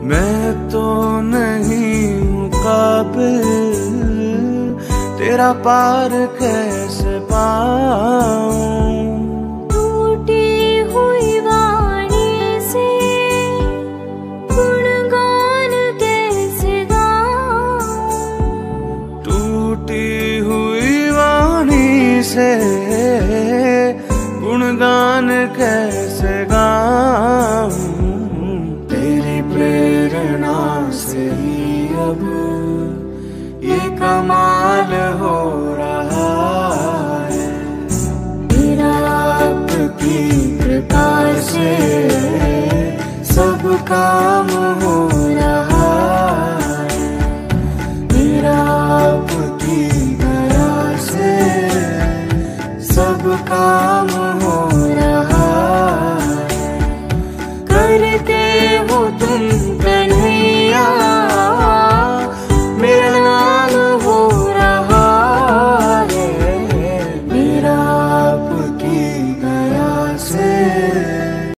मैं तो नहीं हूँ काबिल, तेरा पार कैसे पाऊं। टूटी हुई वाणी से गुणगान कैसे गाऊं। टूटी हुई वाणी से गुणगान कैसे गाऊं। तेरी प्रेरणा से ही अब ये कमाल हो रहा है। तेरा आपकी कृपा से सब काम हो रहा है। मेरा आपकी दया से सब काम हो रहा है। करते हो तुम कन्हैया